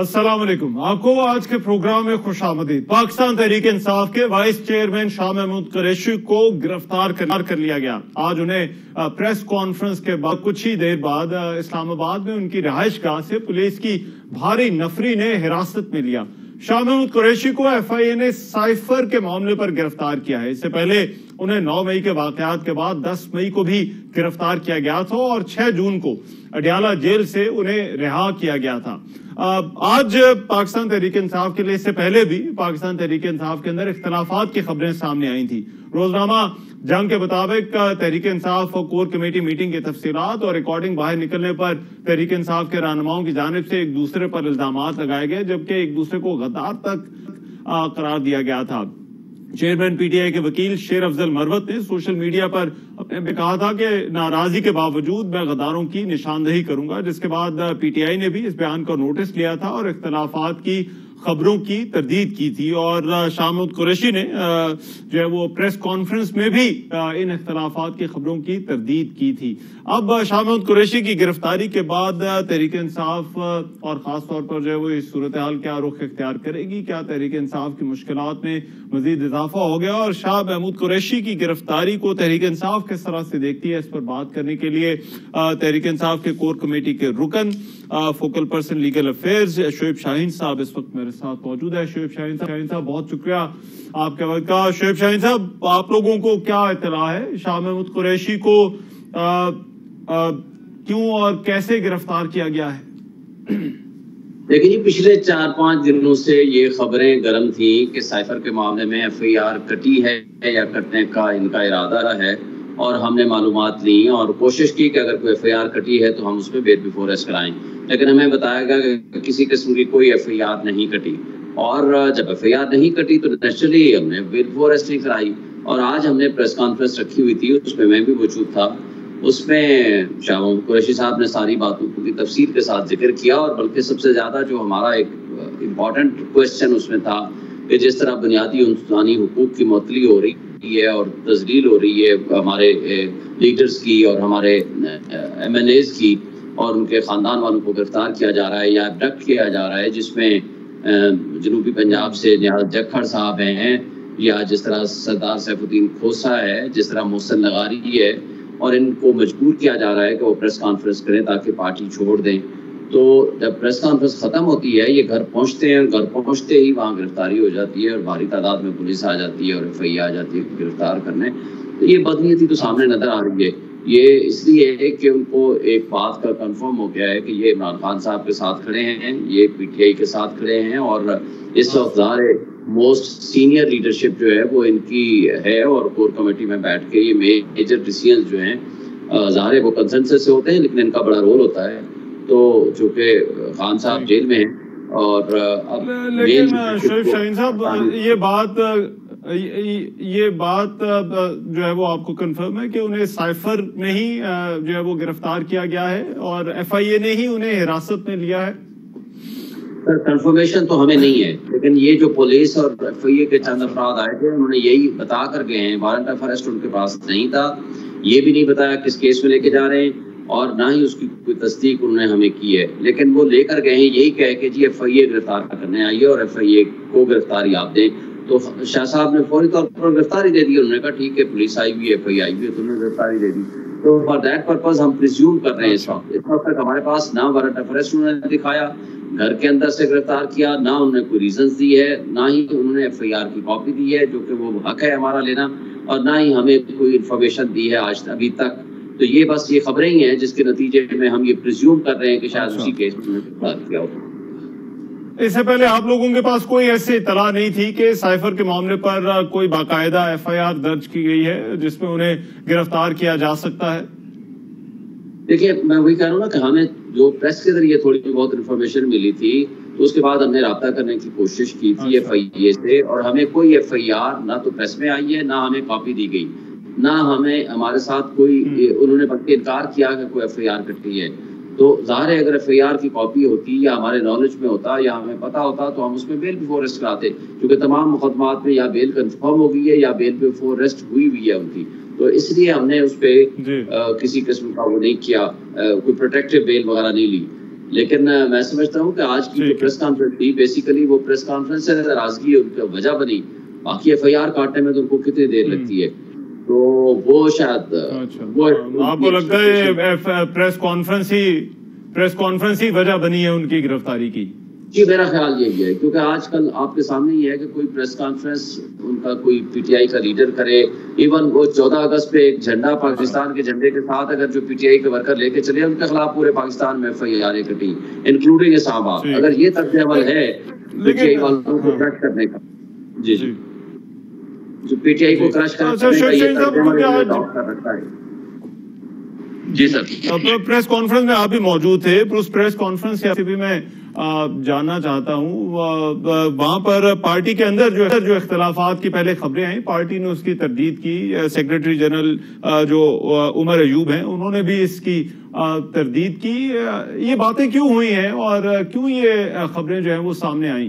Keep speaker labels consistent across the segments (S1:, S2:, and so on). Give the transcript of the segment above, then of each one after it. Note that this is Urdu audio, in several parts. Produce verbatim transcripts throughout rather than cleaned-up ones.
S1: अस्सलाम वालेकुम। आपको आज के प्रोग्राम में खुश आमदीद। पाकिस्तान तहरीक इंसाफ के वाइस चेयरमैन शाह महमूद कुरैशी को गिरफ्तार कर, कर लिया गया। आज उन्हें प्रेस कॉन्फ्रेंस के बाद कुछ ही देर बाद इस्लामाबाद में उनकी रिहाइशगाह से पुलिस की भारी नफरी ने हिरासत में लिया। शाह महमूद कुरैशी को एफ आई ए ने साइफर के मामले पर गिरफ्तार किया है। इससे पहले उन्हें नौ मई के वाकयात के बाद दस मई को भी गिरफ्तार किया गया था और छह जून को अडियाला जेल से उन्हें रिहा किया गया था। आज पाकिस्तान तहरीक इंसाफ के लिए इससे पहले भी पाकिस्तान तहरीक इंसाफ के अंदर इख्तलाफात की खबरें सामने आई थी। रोजनामा जंग के मुताबिक तहरीक इंसाफ और कोर कमेटी मीटिंग की तफसीलात और रिकॉर्डिंग बाहर निकलने पर तहरीक इंसाफ के रहनुमाओं की जानिब से एक दूसरे पर इल्जामात लगाए गए, जबकि एक दूसरे को गद्दार तक करार दिया गया था। चेयरमैन पीटीआई के वकील शेर अफजल मरवत ने सोशल मीडिया पर अपने में कहा था कि नाराजगी के बावजूद मैं गद्दारों की निशानदेही करूंगा, जिसके बाद पीटीआई ने भी इस बयान का नोटिस लिया था और इख्तलाफात की खबरों की तरदीद की थी। और शाह महमूद कुरैशी ने जो है वो प्रेस कॉन्फ्रेंस में भी इन इख्तलाफात की खबरों की तरदीद की थी। अब शाह महमूद कुरैशी की गिरफ्तारी के बाद तहरीक इंसाफ और खास तौर पर जो है वो इस सूरत हाल क्या रुख इख्तियार करेगी, क्या तहरीक इंसाफ की मुश्किलात में मजीद इजाफा हो गया और शाह महमूद कुरैशी की गिरफ्तारी को तहरीक इंसाफ किस तरह से देखती है, इस पर बात करने के लिए तहरीक इंसाफ के कोर कमेटी के रुकन focal person legal affairs Shoaib Shaheen sahab इस वक्त मेरे साथ मौजूद है। शोएब शाहीन साहब शाहीन साहब बहुत शुक्रिया आपके वक्त का। शोएब शाहीन साहब, आप लोगों को क्या इत्तला है शाह महमूद कुरैशी को आ, आ, क्यों और कैसे गिरफ्तार किया गया है?
S2: देखिए जी, पिछले चार पांच दिनों से ये खबरें गर्म थी कि साइफर के मामले में एफ आई आर कटी है या कटने का इनका इरादा है और हमने मालूमात ली और कोशिश की कि अगर कोई एफ आई आर कटी है तो हम उसमें बेल बिफोर अरेस्ट कराएं, लेकिन हमें बताया गया कि किसी किस्म की कोई एफ आई आर नहीं कटी। और जब एफ आई आर नहीं कटी तो नेचुरली हमने बेल बिफोर अरेस्ट नहीं कराई। और आज हमने प्रेस कॉन्फ्रेंस रखी हुई थी, उसमें मैं भी मौजूद था। उसमें शाह महमूद कुरैशी साहब ने सारी बातों की तफसील के साथ जिक्र किया और बल्कि सबसे ज़्यादा जो हमारा एक इम्पॉर्टेंट क्वेश्चन उसमें था कि जिस तरह बुनियादी इंसानी हुकूक की मुअत्तली हो रही है और तजलील हो रही है हमारे लीडर्स की और हमारे एम एन एज़ की और उनके ख़ानदान वालों को गिरफ्तार किया जा रहा है या अबडक्ट किया जा रहा है, जिसमें जनूबी पंजाब से निहाल जखड़ साहब हैं या जिस तरह सरदार सैफुद्दीन खोसा है, जिस तरह मोहसिन लगारी है, और इनको मजबूर किया जा रहा है कि वो प्रेस कॉन्फ्रेंस करें ताकि पार्टी छोड़ दें। तो जब प्रेस कॉन्फ्रेंस ख़त्म होती है, ये घर पहुंचते हैं, घर पहुंचते ही वहाँ गिरफ्तारी हो जाती है और भारी तादाद में पुलिस आ जाती है और एफ आई आ जाती है गिरफ्तार करने। तो ये बदनीयती तो सामने नज़र आ रही है। ये इसलिए है कि उनको एक बात का कंफर्म हो गया है कि ये इमरान खान साहब के साथ खड़े हैं, ये पी टी आई के साथ खड़े हैं और इस वक्त ज़ाहिर मोस्ट सीनियर लीडरशिप जो है वो इनकी है और कोर कमेटी में बैठ के ये मेजर डिसीजन जो हैं ज़ाहिर है वो कंसेंसस से होते हैं, लेकिन इनका बड़ा रोल होता है। तो चूँकि खान साहब जेल में हैं और अब
S1: लेकिन शोएब शाहीन साहब ये बात ये बात जो है वो आपको कंफर्म है कि उन्हें साइफर में ही जो है वो गिरफ्तार किया गया है और एफ आई ए ने ही उन्हें हिरासत में लिया है?
S2: सर कंफर्मेशन तो हमें नहीं है, लेकिन ये जो पुलिस और एफ आई ए के चंद अफराद आए थे उन्होंने यही बता कर गए हैं। वारंट ऑफ अरेस्ट उनके पास नहीं था, ये भी नहीं बताया किस केस में लेके जा रहे हैं और ना ही उसकी कोई तस्दीक उन्होंने हमें की है, लेकिन वो लेकर गए हैं यही कह के जी एफ आई ए गिरफ्तार करने आई है और एफ आई ए को गिरफ्तारी आप दें। तो शाह साहब ने फौरी तौर पर गिरफ्तारी दे दी। उन्होंने कहा ठीक है, पुलिस आई हुई है, एफ आई आई हुई है, तो उन्होंने गिरफ्तारी दे दी। तो फॉर दैट पर्पज हम प्रिज्यूम कर रहे हैं इस वक्त इस वक्त तक हमारे पास ना वारंट ऑफ अरेस्ट उन्होंने दिखाया, घर के अंदर से गिरफ्तार किया, ना उन्होंने कोई रीजंस दी है, ना ही उन्होंने एफ आई आर की कॉपी दी है जो कि वो हक है हमारा लेना, और ना ही हमें कोई इन्फॉर्मेशन दी है आज अभी तक। तो ये बस ये खबरें ही हैं जिसके नतीजे में हम ये प्रिज्यूम कर रहे हैं कि शायद उसी केस में गिरफ्तार किया हो।
S1: इससे पहले आप लोगों के पास कोई ऐसी इतला नहीं थी कि साइफर के मामले पर कोई बाकायदा एफ आई आर दर्ज की गई है जिसमें उन्हें गिरफ्तार किया जा सकता है?
S2: देखिए, मैं वही कह रहा हूँ ना कि हमें जो प्रेस के जरिए थोड़ी बहुत इन्फॉर्मेशन मिली थी तो उसके बाद हमने रब्ता करने की कोशिश की थी एफ आई ए से, और हमें कोई एफ आई आर ना तो प्रेस में आई है, ना हमें कॉपी दी गई, ना हमें हमारे साथ कोई उन्होंने बल्कि इनकार किया कि कोई एफ आई आर कटी है। तो ज़ाहिर है अगर एफ आई आर की कॉपी होती या हमारे नॉलेज में होता या हमें पता होता तो हम उसमें बेल बिफोर अरेस्ट कराते, क्योंकि तमाम मुकदमात में या बेल कंफर्म हो गई है या बेल बिफोर अरेस्ट हुई हुई है उनकी। तो इसलिए हमने उस पर किसी किस्म का वो नहीं किया, कोई प्रोटेक्टिव बेल वगैरह नहीं ली। لیکن میں سمجھتا ہوں کہ آج کی جو پریس کانفرنس تھی بیسیکلی وہ پریس کانفرنس سے ناراضگی ان کی وجہ بنی، باقی ایف آئی آر کاٹنے میں تو ان کو کتنی دیر لگتی ہے، تو وہ شاید
S1: آپ کو لگتا ہے پریس کانفرنس ہی پریس کانفرنس ہی وجہ بنی ہے ان کی گرفتاری کی؟
S2: جی میرا خیال یہی ہے، کیونکہ آج کل آپ کے سامنے یہ ہے کہ کوئی پریس کانفرنس ان کا کوئی پی ٹی آئی کا لیڈر کرے، ایون وہ چودہ اگست پہ ایک جھنڈا پاکستان کے جھنڈے کے ساتھ اگر جو پی ٹی آئی کے ورکر لے کے چلے ان کے خلاف پورے پاکستان میں ایف آئی آر کٹی انکلوڈنگ اسلام آباد، اگر یہ طرز عمل ہے پی ٹی آئی والوں کو کرش کرنے کا، جی جی جو پی ٹی آئی کو کرش کرنے کا یہ طرز عمل اڈاپٹ کر رکھا ہے۔ جی سر،
S1: پریس کانفرنس میں آپ بھی موجود تھے، اس پریس کانفرنس سے بھی میں جاننا چاہتا ہوں، وہاں پر پارٹی کے اندر جو جو اختلافات کی پہلے خبریں آئیں، پارٹی نے اس کی تردید کی، سیکریٹری جنرل جو عمر ایوب ہیں انہوں نے بھی اس کی تردید کی، یہ باتیں کیوں ہوئی ہیں اور کیوں یہ خبریں جو ہیں وہ سامنے آئیں؟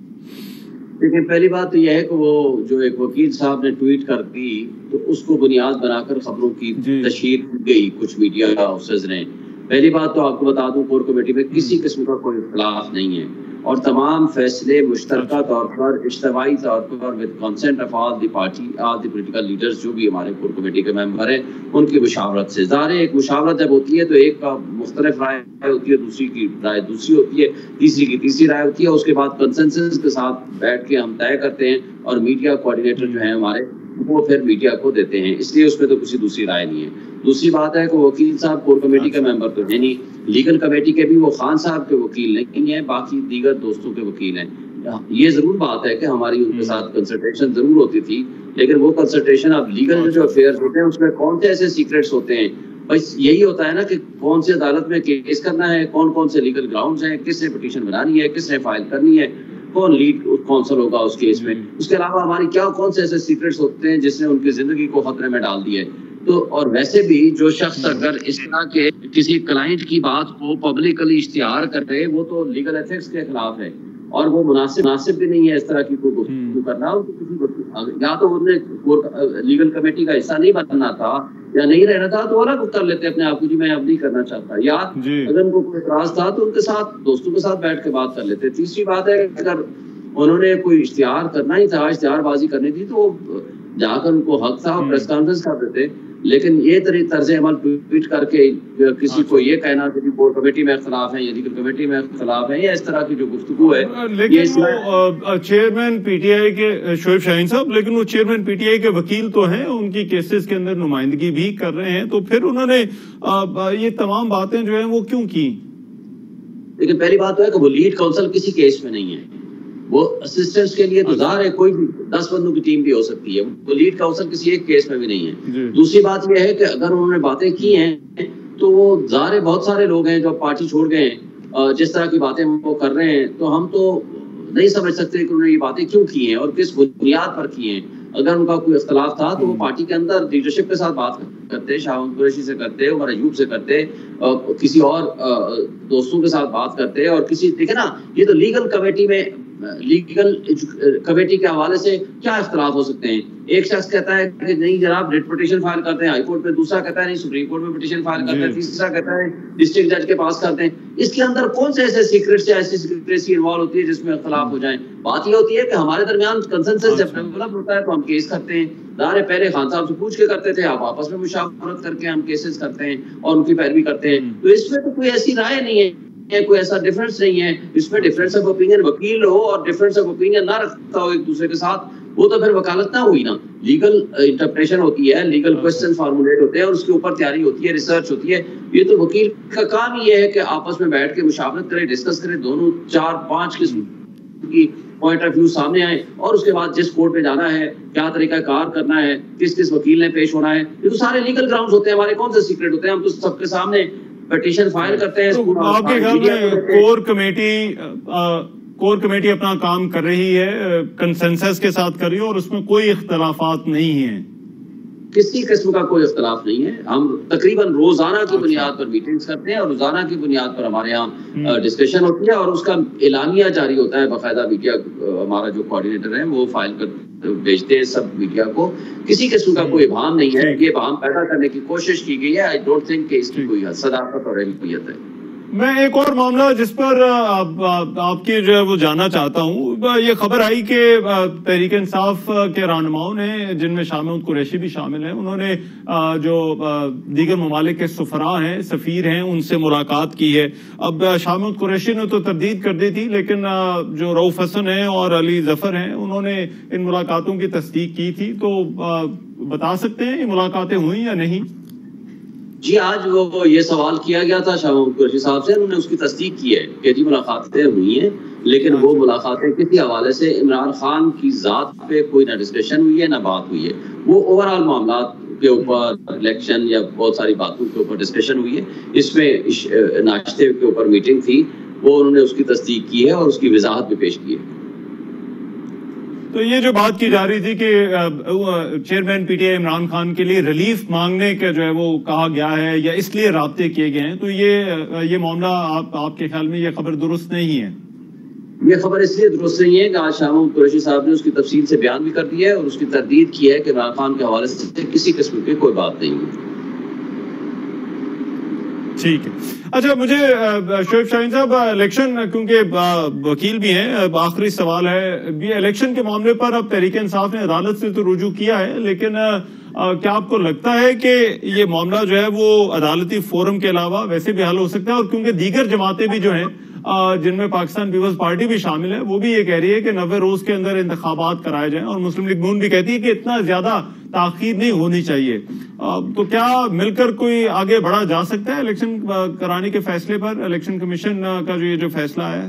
S2: دیکھیں پہلی بات تو یہ ہے کہ وہ جو ایک وکیل صاحب نے ٹویٹ کر دی تو اس کو بنیاد بنا کر خبروں کی تشہیر کی گئی کچھ میڈیا ہاؤسز نے۔ پہلی بات تو آپ کو بتا دوں کور کمیٹی میں کسی قسم کا کوئی اختلاف نہیں ہے اور تمام فیصلے مشترکہ طور پر اجتماعی طور پر with consent of all the party all the political leaders جو بھی ہمارے کور کمیٹی کے ممبر ہیں ان کی مشاورت سے، ظاہر ہے ایک مشاورت جب ہوتی ہے تو ایک کا مختلف رائے ہوتی ہے، دوسری کی رائے دوسری ہوتی ہے، تیسری کی تیسری رائے ہوتی ہے، اس کے بعد کنسنسس کے ساتھ بیٹھ کے ہم طے کرتے ہیں اور میڈیا کوآرڈینیٹر جو ہیں ہمارے وہ پھر میڈیا کو دیتے ہیں، اس لیے اس میں تو کسی دوسری رائے نہیں ہے۔ دوسری بات ہے کہ وکیل صاحب کور کمیٹی کا ممبر تو ہے نہیں، لیگل کمیٹی کے بھی وہ خان صاحب کے وکیل نہیں ہیں، باقی دیگر دوستوں کے وکیل ہیں۔ یہ ضرور بات ہے کہ ہماری ان کے ساتھ کنسلٹیشن ضرور ہوتی تھی، لیکن وہ کنسلٹیشن اب لیگل جو افیئرز ہوتے ہیں اس میں کون سے ایسے سیکریٹس ہوتے ہیں، بس یہی ہوتا ہے نا کہ کون سی عدالت میں کیس کرنا ہے، کون کون سے لیگل گراؤنڈز ہیں، کس نے پٹیشن بنانی ہے، کس نے فائل کرنی ہے، کون لیڈ کونسل ہوگا اس کیس میں، اس کے علاوہ ہماری کیا کون سے ایسے سیکریٹس ہوتے ہیں جس نے ان کی زندگی کو خطرے میں ڈال دی ہے۔ تو اور ویسے بھی جو شخص اگر اس طرح کے کسی کلائنٹ کی بات کو پبلکلی اشتہار کرے وہ تو لیگل ایتھکس کے خلاف ہے اور وہ مناسب مناسب بھی نہیں ہے اس طرح کی کوئی گفتگو کرنا۔ یا تو انہوں نے لیگل کمیٹی کا حصہ نہیں بننا تھا یا نہیں رہنا تھا تو الگ کر لیتے اپنے آپ کو، جی میں اب نہیں کرنا چاہتا، یا اگر ان کو کوئی اعتراض تھا تو ان کے ساتھ دوستوں کے ساتھ بیٹھ کے بات کر لیتے۔ تیسری بات ہے اگر انہوں نے کوئی اشتہار کرنا ہی تھا، اشتہار بازی کرنی تھی تو جا کر ان کو حق تھا پریس کانفرنس کر دیتے، لیکن یہ طرز عمل ٹویٹ کر کے کسی کو یہ کہنا کہ کور کمیٹی میں اختلاف ہے یا لیگل کمیٹی میں اختلاف ہے یا اس طرح کی جو گفتگو ہے،
S1: لیکن وہ چیئرمین پی ٹی آئی کے شعیب شاہین صاحب، لیکن وہ چیئرمین پی ٹی آئی کے وکیل تو ہیں، ان کی کیسز کے اندر نمائندگی بھی کر رہے ہیں، تو پھر انہوں نے یہ تمام باتیں جو ہیں وہ کیوں کی؟
S2: لیکن پہلی بات تو ہے کہ وہ لیڈ کونسل کسی کیس میں نہیں ہے، وہ اسسٹنٹس کے لیے تو ظاہر ہے کوئی بھی دس بندوں کی ٹیم بھی ہو سکتی ہے، وہ لیڈ کونسل کسی ایک کیس میں بھی نہیں ہے۔ دوسری بات یہ ہے کہ اگر انہوں نے باتیں کی ہیں تو وہ ظاہر ہے بہت سارے لوگ ہیں جو پارٹی چھوڑ گئے ہیں، جس طرح کی باتیں وہ کر رہے ہیں تو ہم تو نہیں سمجھ سکتے کہ انہوں نے یہ باتیں کیوں کی ہیں اور کس بنیاد پر کی ہیں۔ اگر ان کا کوئی اختلاف تھا تو وہ پارٹی کے اندر لیڈرشپ کے ساتھ بات کرتے، شاہ محمود قریشی سے کرتے، عمر ایوب سے کرتے، کسی اور دوستوں کے ساتھ بات کرتے، اور کسی دیکھیں نا یہ تو لیگل کمیٹی میں لیگل کمیٹی کے حوالے سے کیا اختلاف ہو سکتے ہیں؟ ایک شخص کہتا ہے کہ نہیں جناب ریٹ پٹیشن فائل کرتے ہیں ہائی کورٹ میں، دوسرا کہتا ہے نہیں سپریم کورٹ میں پٹیشن فائل کرتے ہیں، تیسرا کہتا ہے ڈسٹرکٹ جج کے پاس کرتے ہیں۔ اس کے اندر کون سے ایسے سیکریٹس یا ایسی سیکریسی انوالو ہوتی ہے جس میں اختلاف ہو جائیں؟ بات یہ ہوتی ہے کہ ہمارے درمیان کنسنسس جب ڈیولپ ہوتا ہے تو ہم کیس کرتے ہیں، ظاہر ہے پہلے خان صاحب سے پوچھ کے کرتے تھے، آپ آپس میں مشاورت کر کے ہم کیسز کرتے ہیں اور ان کی پیروی کرتے ہیں، تو اس میں تو کوئی ایسی رائے نہیں ہے، کوئی ایسا ڈفرنس نہیں ہے، اس میں ڈفرنس آف اوپینین وکیل ہو اور ڈفرنس آف اوپینین نہ رکھتا ہو ایک دوسرے کے ساتھ، وہ تو پھر وکالت نہ ہوئی نا، لیگل انٹرپریشن ہوتی ہے، لیگل کوسچن فارمولیٹ ہوتے ہیں اور اس کے اوپر تیاری ہوتی ہے، ریسرچ ہوتی ہے۔ یہ تو وکیل کا کام ہی ہے کہ آپس میں بیٹھ کے مشاورت کرے، ڈسکس کرے، دونوں چار پانچ قسم کی پوائنٹ آف ویو سامنے آئے اور اس کے بعد جس کورٹ میں جانا ہے، کیا طریقہ کار کرنا ہے، کس کس وکیل نے پیش ہونا ہے، یہ تو سارے لیگل گراؤنڈز ہوتے ہیں، ہمارے کون سے سیکریٹ ہوتے ہیں، ہم تو سب کے سامنے پٹیشن فائل کرتے ہیں۔
S1: آپ کے خیال میں کور کمیٹی کور کمیٹی اپنا کام کر رہی ہے، کنسنسس کے ساتھ کر رہی ہے اور اس میں کوئی اختلافات نہیں ہیں؟
S2: کسی قسم کا کوئی اختلاف نہیں ہے، ہم تقریباً روزانہ کی بنیاد پر میٹنگز کرتے ہیں اور روزانہ کی بنیاد پر ہمارے یہاں ڈسکشن ہوتی ہے اور اس کا اعلانیہ جاری ہوتا ہے باقاعدہ، میڈیا ہمارا جو کوآرڈینیٹر ہے وہ فائل کر بھیجتے ہیں سب میڈیا کو، کسی قسم کا کوئی ابہام نہیں ہے، یہ ابہام پیدا کرنے کی کوشش کی گئی ہے، آئی ڈونٹ تھنک کہ اس کی کوئی صداقت اور اہمیت ہے۔
S1: میں ایک اور معاملہ جس پر آپ, آپ کی جو ہے وہ جاننا چاہتا ہوں، یہ خبر آئی کہ تحریک انصاف کے رہنماؤں نے، جن میں شاہ محمود قریشی بھی شامل ہیں، انہوں نے جو دیگر ممالک کے سفراء ہیں، سفیر ہیں، ان سے ملاقات کی ہے۔ اب شاہ محمود قریشی نے تو تردید کر دی تھی، لیکن جو رؤوف حسن ہیں اور علی ظفر ہیں، انہوں نے ان ملاقاتوں کی تصدیق کی تھی۔ تو بتا سکتے ہیں یہ ملاقاتیں ہوئی یا نہیں؟
S2: جی، آج وہ یہ سوال کیا گیا تھا شاہ محمود قریشی صاحب سے، انہوں نے اس کی تصدیق کی ہے کہ جی ملاقاتیں ہوئی ہیں، لیکن وہ ملاقاتیں کسی حوالے سے عمران خان کی ذات پہ کوئی نہ ڈسکشن ہوئی ہے نہ بات ہوئی ہے، وہ اوور آل معاملات کے اوپر، الیکشن یا بہت ساری باتوں کے اوپر ڈسکشن ہوئی ہے۔ اس میں ناشتے کے اوپر میٹنگ تھی، وہ انہوں نے اس کی تصدیق کی ہے اور اس کی وضاحت بھی پیش کی ہے۔
S1: تو یہ جو بات کی جا رہی تھی کہ chairman P T I Imran Khan کے لیے ریلیف مانگنے کا جو ہے وہ کہا گیا ہے یا اس لیے رابطے کیے گئے ہیں، تو یہ یہ معاملہ آپ آپ کے خیال میں یہ خبر درست نہیں ہے؟
S2: یہ خبر اس لیے درست نہیں ہے کہ آج شاہ محمود قریشی صاحب نے اس کی تفصیل سے بیان بھی کر دیا ہے اور اس کی تردید کی ہے کہ عمران خان کے حوالے سے کسی قسم کی کوئی بات نہیں ہے۔
S1: ٹھیک ہے، اچھا مجھے شعیب شاہین صاحب، الیکشن کیونکہ وکیل بھی ہیں، آخری سوال ہے، یہ الیکشن کے معاملے پر اب تحریک انصاف نے عدالت سے تو رجوع کیا ہے، لیکن کیا آپ کو لگتا ہے کہ یہ معاملہ جو ہے وہ عدالتی فورم کے علاوہ ویسے بھی حل ہو سکتا ہے؟ اور کیونکہ دیگر جماعتیں بھی جو ہیں، جن میں پاکستان پیپلز پارٹی بھی شامل ہے، وہ بھی یہ کہہ رہی ہے کہ نوے روز کے اندر انتخابات کرائے جائیں، اور مسلم لیگ نون بھی کہتی ہے کہ اتنا زیادہ تاخیر نہیں ہونی چاہیے، تو کیا مل کر کوئی آگے بڑھا جا سکتا ہے الیکشن کرانے کے فیصلے پر؟ الیکشن کمیشن کا جو یہ جو فیصلہ ہے،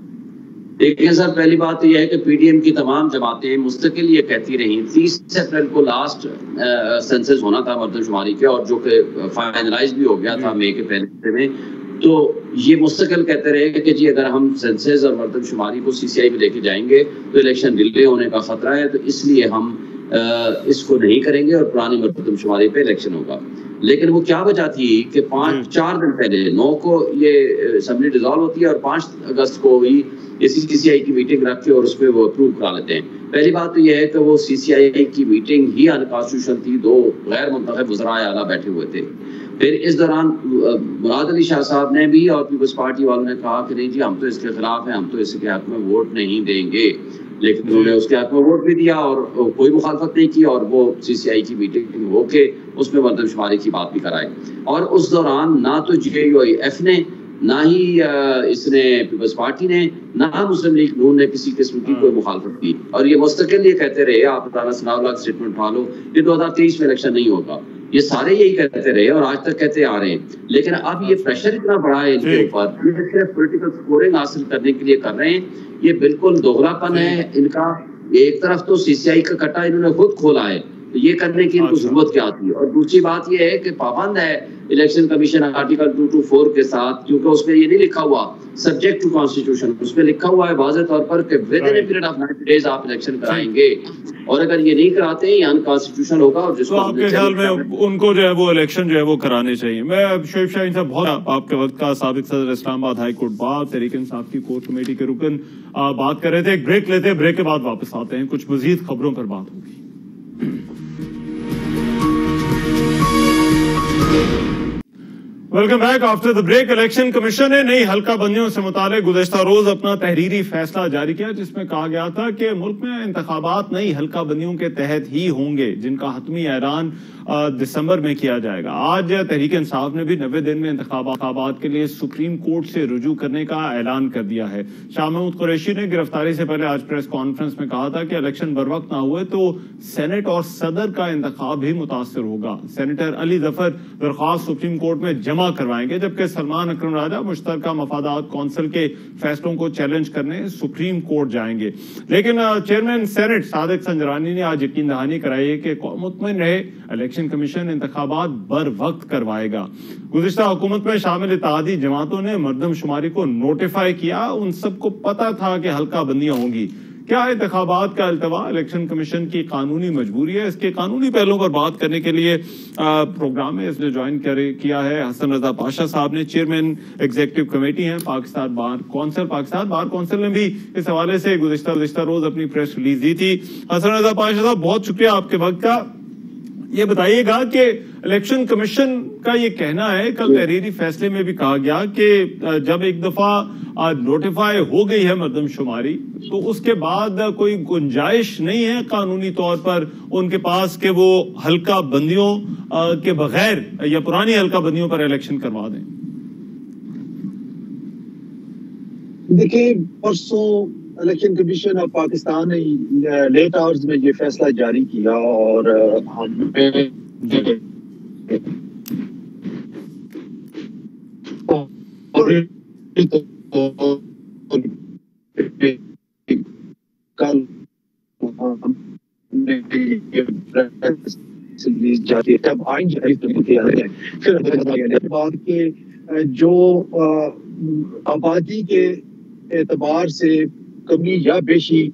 S2: دیکھیں سر، پہلی بات یہ ہے کہ پی ڈی ایم کی تمام جماعتیں مستقل یہ کہتی رہیں، تیس اپریل کو لاسٹ سینسس ہونا تھا مردم شماری کے، اور جو کہ فائنلائز بھی ہو گیا تھا مئی کے پہلے ہفتے میں، تو یہ مستقل کہتے رہے کہ جی اگر ہم سینسس اور مردم شماری کو سی سی آئی میں لے کے جائیں گے تو الیکشن ڈیلے ہونے کا خطرہ ہے، تو اس لیے ہم اس کو نہیں کریں گے اور پرانی مردم شماری پہ الیکشن ہوگا۔ لیکن وہ کیا وجہ تھی کہ پانچ چار دن پہلے نو کو یہ اسمبلی ڈیزالو ہوتی ہے اور پانچ اگست کو ہی سی سی آئی کی میٹنگ رکھ کے اور اس پہ وہ اپروو کرا لیتے ہیں۔ پہلی بات تو یہ ہے کہ وہ سی سی آئی کی میٹنگ ہی انکانسٹیٹیوشنل تھی، دو غیر منتخب وزراء اعلیٰ بیٹھے ہوئے تھے۔ پھر اس دوران مراد علی شاہ صاحب نے بھی اور پیپلز پارٹی والوں نے کہا کہ نہیں جی ہم تو اس کے خلاف ہیں، ہم تو اس کے حق میں ووٹ نہیں دیں گے، لیکن انہوں نے اس کے حق میں ووٹ بھی دیا اور کوئی مخالفت نہیں کی، اور وہ سی سی آئی کی میٹنگ ہو کے اس میں مردم شماری کی بات بھی کرائی۔ اور اس دوران نہ تو جے یو آئی ایف نے، نہ ہی اس نے پیپلز پارٹی نے، نہ مسلم لیگ نون نے کسی قسم کی کوئی مخالفت کی، اور یہ مستقل یہ کہتے رہے، آپ رانا ثناء اللہ کی اسٹیٹمنٹ اٹھا لو، یہ دو ہزار تیئیس میں الیکشن نہیں ہوگا، یہ سارے یہی کہتے رہے اور آج تک کہتے آ رہے ہیں۔ لیکن اب یہ پریشر اتنا بڑا ہے ان کے اوپر، یہ صرف پولیٹیکل سکورنگ حاصل کرنے کے لیے کر رہے ہیں، یہ بالکل دوغلا پن ہے ان کا۔ ایک طرف تو سی سی آئی کا کٹا انہوں نے خود کھولا ہے، یہ کرنے کی ان کو ضرورت کیا تھی؟ اور دوسری بات یہ ہے کہ پابند ہے الیکشن کمیشن آرٹیکل دو سو چوبیس کے ساتھ، کیونکہ اس میں یہ نہیں لکھا ہوا سبجیکٹ ٹو کانسٹیٹیوشن، اس میں لکھا ہوا ہے واضح طور پر کہ within a period of ninety days آپ الیکشن کرائیں گے، اور اگر یہ نہیں کراتے یہ انکانسٹیٹیوشن ہوگا۔ اور جس کو
S1: آپ کے خیال میں ان کو جو ہے وہ الیکشن جو ہے وہ کرانے چاہیے۔ میں شعیب شاہین صاحب بہت آپ کے وقت کا سابق صدر اسلام آباد high court bar Tehreek Insaf کی کور کمیٹی کے رکن بات کر رہے تھے، ایک بریک لیتے ہیں، بریک کے بعد واپس آتے ہیں، کچھ مزید خبروں پر بات ہوگی۔ Welcome back after the break. Election commission نے نئی حلقہ بندیوں سے متعلق گزشتہ روز اپنا تحریری فیصلہ جاری کیا، جس میں کہا گیا تھا کہ ملک میں انتخابات نئی حلقہ بندیوں کے تحت ہی ہوں گے، جن کا حتمی اعلان دسمبر میں کیا جائے گا۔ آج تحریک انصاف نے بھی نوے دن میں انتخابات کے لیے سپریم کورٹ سے رجوع کرنے کا اعلان کر دیا ہے۔ شاہ محمود قریشی نے گرفتاری سے پہلے آج پریس کانفرنس میں کہا تھا کہ الیکشن بر وقت نہ ہوئے تو سینٹ اور صدر کا انتخاب بھی متاثر ہوگا۔ سینیٹر علی ظفر درخواست سپریم کورٹ میں جمع کروائیں گے، جبکہ سلمان اکرم راجہ مشترکہ مفادات کونسل کے فیصلوں کو چیلنج کرنے سپریم کورٹ جائیں گے۔ لیکن چیئرمین سینٹ صادق سنجرانی نے آج یقین دہانی کرائی ہے کہ قوم مطمئن رہے، الیکشن کمیشن انتخابات بر وقت کروائے گا۔ گزشتہ حکومت میں شامل اتحادی جماعتوں نے مردم شماری کو نوٹیفائی کیا، ان سب کو پتا تھا کہ حلقہ بندیاں ہوں گی۔ کیا انتخابات کا التوا الیکشن کمیشن کی قانونی مجبوری ہے؟ اس کے قانونی پہلوؤں پر بات کرنے کے لیے پروگرام میں اس نے جوائن کیا ہے حسن رضا پاشا صاحب نے، چیئرمین ایگزیکٹو کمیٹی ہیں Pakistan bar council. Pakistan bar council نے بھی اس حوالے سے گزشتہ گزشتہ روز اپنی پریس ریلیز دی تھی۔ حسن رضا پاشا صاحب بہت شکریہ آپ کے وقت کا۔ یہ بتائیے گا کہ الیکشن کمیشن کا یہ کہنا ہے، کل تحریری فیصلے میں بھی کہا گیا کہ جب ایک دفعہ نوٹیفائی ہو گئی ہے مردم شماری تو اس کے بعد کوئی گنجائش نہیں ہے قانونی طور پر ان کے پاس کہ وہ حلقہ بندیوں کے بغیر یا پرانی حلقہ بندیوں پر الیکشن کروا دیں۔
S3: دیکھیں، پرسوں الیکشن کمیشن آف پاکستان نے لیٹ آورز میں یہ فیصلہ جاری کیا اور ہمیں کل جاتی ہے تب آئین پھر بعد کے جو آبادی کے اعتبار سے کمی یا بیشی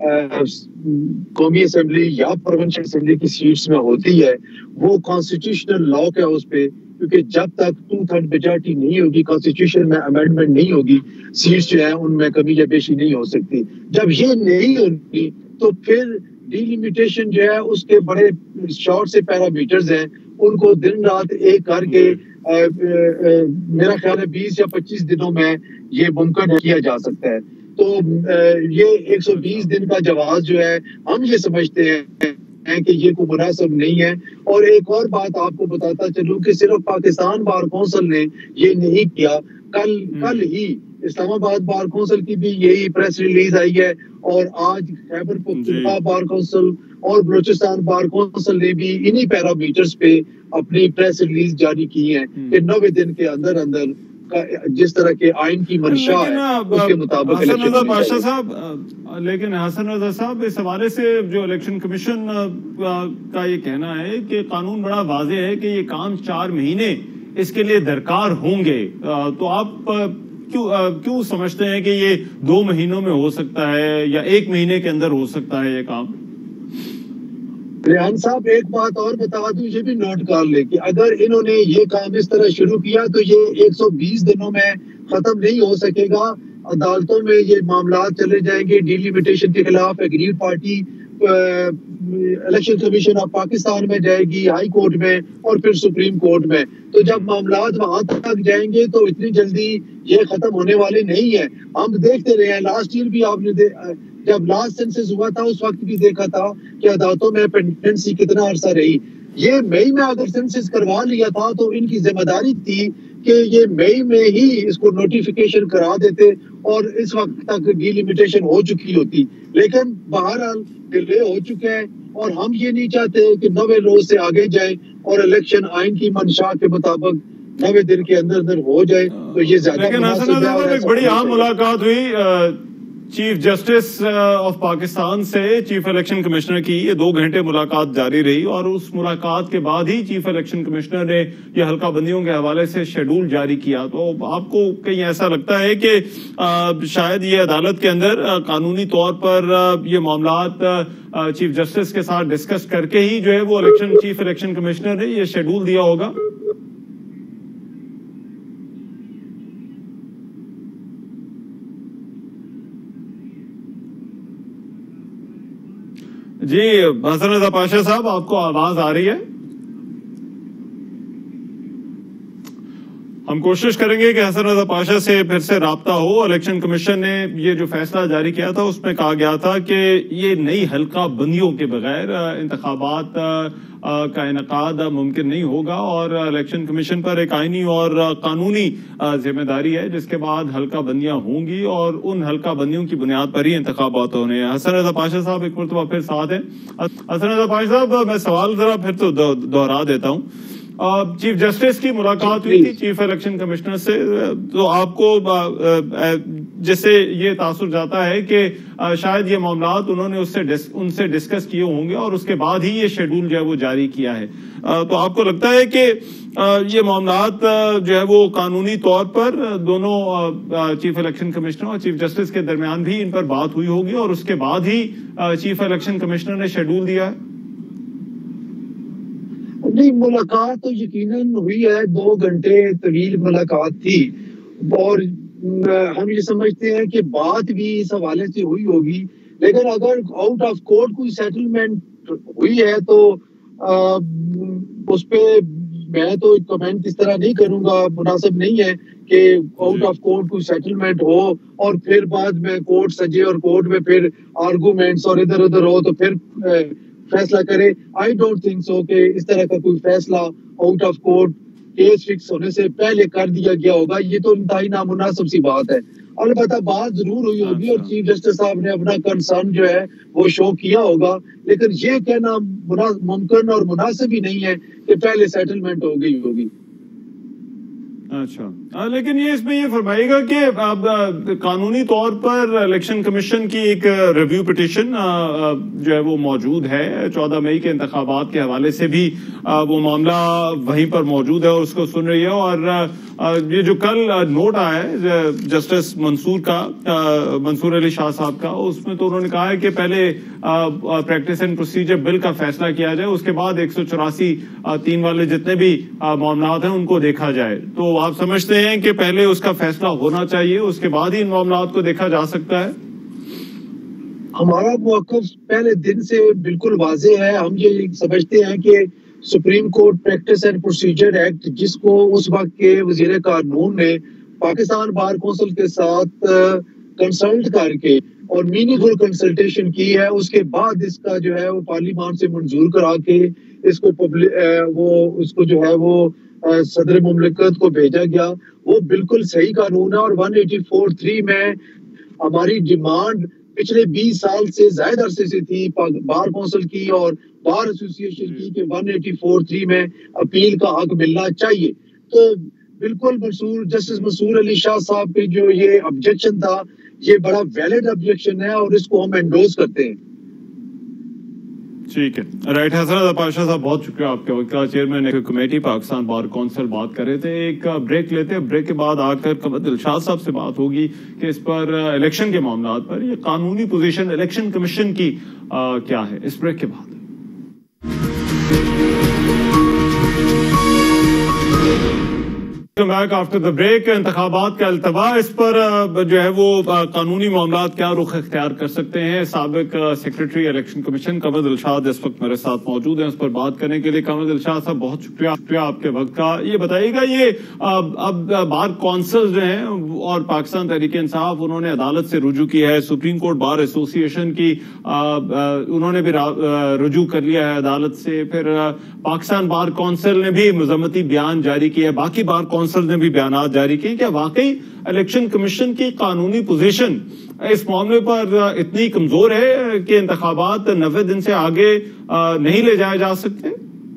S3: قومی اسمبلی یا پروونشل اسمبلی کی سیٹس میں ہوتی ہے، وہ کانسٹیٹیوشنل لا ہے اس پہ، کیونکہ جب تک ٹو تھرڈ میجارٹی نہیں ہوگی، کانسٹیٹیوشن میں امینڈمنٹ نہیں ہوگی، سیٹس جو ہیں ان میں کمی یا بیشی نہیں ہو سکتی۔ جب یہ نہیں ہوگی تو پھر ڈیلیمیٹیشن جو ہے اس کے بڑے شارٹ سے پیرامیٹرز ہیں، ان کو دن رات ایک کر کے میرا خیال ہے بیس یا پچیس دنوں میں یہ ممکن کیا جا سکتا ہے۔ تو یہ ایک سو بیس دن کا جواز جو ہے ہم یہ سمجھتے ہیں کہ یہ کوئی مناسب نہیں ہے۔ اور ایک اور بات آپ کو بتاتا چلوں کہ صرف پاکستان بار کونسل نے یہ نہیں کیا، کل کل ہی اسلام آباد بار کونسل کی بھی یہی پریس ریلیز آئی ہے، اور آج خیبر پختونخوا بار کونسل اور بلوچستان بار کونسل نے بھی انہی پیرامیٹرز پہ اپنی پریس ریلیز جاری کی ہے کہ نوے دن کے اندر اندر جس طرح کے آئین کی منشا ہے اس کے مطابق
S1: حسن رضا پاشا صاحب، لیکن حسن رضا صاحب اس حوالے سے جو الیکشن کمیشن کا یہ کہنا ہے کہ قانون بڑا واضح ہے کہ یہ کام چار مہینے اس کے لیے درکار ہوں گے، تو آپ کیوں کیوں سمجھتے ہیں کہ یہ دو مہینوں میں ہو سکتا ہے یا ایک مہینے کے اندر ہو سکتا ہے یہ کام؟
S3: ریحان صاحب ایک بات اور بتا دوں، یہ بھی نوٹ کر لے کہ اگر انہوں نے یہ کام اس طرح شروع کیا تو یہ ایک سو بیس دنوں میں ختم نہیں ہو سکے گا، عدالتوں میں یہ معاملات چلے جائیں گے، ڈیلیمیٹیشن کے خلاف aggrieved party election commission of Pakistan میں جائے گی، ہائی کورٹ میں، اور پھر سپریم کورٹ میں۔ تو جب معاملات وہاں تک جائیں گے تو اتنی جلدی یہ ختم ہونے والے نہیں ہیں۔ ہم دیکھتے رہے ہیں، لاسٹ ایئر بھی آپ نے جب لاسٹ سینسس ہوا تھا اس وقت بھی دیکھا تھا کہ عدالتوں میں پینڈنسی کتنا عرصہ رہی۔ یہ مئی میں اگر سینسس کروا لیا تھا تو ان کی ذمہ داری تھی کہ یہ مئی میں ہی اس کو نوٹیفیکیشن کرا دیتے اور اس وقت تک ڈیلیمیٹیشن ہو چکی ہوتی، لیکن بہرحال ڈیلے ہو چکا ہے، اور ہم یہ نہیں چاہتے کہ نوے روز سے آگے جائیں اور الیکشن آئین کی منشا کے مطابق نوے دن کے اندر اندر ہو جائے تو یہ زیادہ مناسب ہے۔
S1: ایک بڑی اہم ملاقات ہوئی چیف جسٹس آف پاکستان سے چیف الیکشن کمشنر کی، یہ دو گھنٹے ملاقات جاری رہی، اور اس ملاقات کے بعد ہی چیف الیکشن کمشنر نے یہ حلقہ بندیوں کے حوالے سے شیڈول جاری کیا۔ تو آپ کو کہیں ایسا لگتا ہے کہ شاید یہ عدالت کے اندر قانونی طور پر یہ معاملات چیف جسٹس کے ساتھ ڈسکس کر کے ہی جو ہے وہ الیکشن چیف الیکشن کمشنر نے یہ شیڈول دیا ہوگا؟ جی حسن رضا پاشا صاحب، آپ کو آواز آ رہی ہے؟ ہم کوشش کریں گے کہ حسن رضا پاشا سے پھر سے رابطہ ہو۔ الیکشن کمیشن نے یہ جو فیصلہ جاری کیا تھا اس میں کہا گیا تھا کہ یہ نئی حلقہ بندیوں کے بغیر انتخابات کا انعقاد ممکن نہیں ہوگا، اور الیکشن کمیشن پر ایک آئینی اور قانونی ذمہ داری ہے جس کے بعد حلقہ بندیاں ہوں گی اور ان حلقہ بندیوں کی بنیاد پر ہی انتخابات ہونے ہیں۔ حسن رضا پاشا صاحب ایک مرتبہ پھر ساتھ ہیں۔ حسن رضا پاشا صاحب، میں سوال ذرا پھر تو دوہرا دیتا ہوں۔ چیف جسٹس کی ملاقات ہوئی تھی چیف الیکشن کمشنر سے، تو آپ کو جس سے یہ تاثر جاتا ہے کہ شاید یہ معاملات انہوں نے اس سے ان سے ڈسکس کیے ہوں گے اور اس کے بعد ہی یہ شیڈول جو ہے وہ جاری کیا ہے، تو آپ کو لگتا ہے کہ یہ معاملات جو ہے وہ قانونی طور پر دونوں چیف الیکشن کمشنر اور چیف جسٹس کے درمیان بھی ان پر بات ہوئی ہوگی اور اس کے بعد ہی چیف الیکشن کمشنر نے شیڈول دیا ہے؟
S3: نہیں، ملاقات تو یقیناً ہوئی ہے، دو گھنٹے طویل ملاقات تھی، اور ہم یہ سمجھتے ہیں کہ بات بھی اس حوالے سے ہوئی ہوگی، لیکن اگر آؤٹ آف کورٹ کوئی سیٹلمنٹ ہوئی ہے تو اس پہ میں تو کمنٹ اس طرح نہیں کروں گا، مناسب نہیں ہے کہ آؤٹ آف کورٹ کوئی سیٹلمنٹ ہو اور پھر بعد میں کورٹ سجے اور کورٹ میں پھر آرگومنٹس اور ادھر ادھر ہو تو پھر فیصلہ کرے. آئی ڈونٹ تھنک سو کہ اس طرح کا کوئی فیصلہ out of court case fix ہونے سے پہلے کر دیا گیا ہوگا. یہ تو انتہائی نامناسب سی بات ہے. البتہ بات ضرور ہوئی ہوگی اور چیف جسٹس صاحب نے اپنا کنسرن جو ہے وہ شو کیا ہوگا، لیکن یہ کہنا ممکن اور مناسب ہی نہیں ہے کہ پہلے سیٹلمنٹ ہو گئی ہوگی.
S1: اچھا، لیکن یہ اس میں یہ فرمائے گا کہ اب قانونی طور پر الیکشن کمیشن کی ایک ریویو پٹیشن جو ہے وہ موجود ہے، چودہ مئی کے انتخابات کے حوالے سے بھی وہ معاملہ وہیں پر موجود ہے اور اس کو سن رہی ہے. اور یہ جو کل نوٹ آیا ہے جسٹس منصور کا، منصور علی شاہ صاحب کا، اس میں تو انہوں نے کہا ہے کہ پہلے پریکٹس اینڈ پروسیجر بل کا فیصلہ کیا جائے، اس کے بعد ایک سو چوراسی تین والے جتنے بھی معاملات ہیں ان کو دیکھا جائے. تو آپ سمجھتے ہیں کہ پہلے اس کا فیصلہ ہونا چاہیے، اس کے بعد ہی ان معاملات کو دیکھا جا سکتا ہے؟
S3: ہمارا موقف پہلے دن سے بالکل واضح ہے. ہم یہ سمجھتے ہیں کہ supreme court practice and procedure act, جس کو اس وقت کے وزیر قانون نے پاکستان بار کونسل کے ساتھ کنسلٹ کر کے اور میننگ فل کنسلٹیشن کی ہے، اس کے بعد اس کا جو ہے وہ پارلیمان سے منظور کرا کے اس کو وہ اس کو جو ہے وہ صدر مملکت کو بھیجا گیا. وہ بالکل صحیح قانون ہے اور ون ایٹی فور تھری میں ہماری ڈیمانڈ پچھلے بیس سال سے زائد عرصے سے تھی بار کونسل کی اور بار ایسوسی ایشن کی کہ ون ایٹی فور تھری میں اپیل کا حق ملنا چاہیے. تو بالکل منصور جسٹس منصور علی شاہ صاحب کی جو یہ آبجیکشن تھا، یہ بڑا ویلڈ آبجیکشن ہے اور اس کو ہم انڈوز کرتے ہیں.
S1: ٹھیک ہے، رائٹ. حضرت پاشا صاحب بہت شکریہ آپ کے وقت کا. Chairman committee Pakistan bar council بات کر رہے تھے. ایک بریک لیتے ہیں، بریک کے بعد آ کر قمر دلشاد صاحب سے بات ہوگی کہ اس پر الیکشن کے معاملات پر یہ قانونی پوزیشن الیکشن کمیشن کی کیا ہے. اس بریک کے بعد بیک آفٹر دا بریک. انتخابات کا التوا، اس پر جو ہے وہ قانونی معاملات کیا رخ اختیار کر سکتے ہیں. سابق secretary election commission Qamar Dilshad اس وقت میرے ساتھ موجود ہیں. اس پر بات کرنے کے لیے قمر دلشاد صاحب بہت شکریہ شکریہ آپ کے وقت کا. یہ بتائیے گا، یہ اب بار کونسل جو ہیں اور پاکستان تحریک انصاف، انہوں نے عدالت سے رجوع کیا ہے. سپریم کورٹ بار ایسوسی ایشن کی انہوں نے بھی رجوع کر لیا ہے عدالت سے. پھر پاکستان بار کونسل نے بھی مذمتی بیان جاری کیا ہے. باقی بار کونسل نے بھی بیانات جاری کیے. کیا واقعی الیکشن کمیشن کی قانونی پوزیشن اس معاملے پر اتنی کمزور ہے کہ انتخابات نوے دن سے آگے نہیں لے جائے جا سکتے؟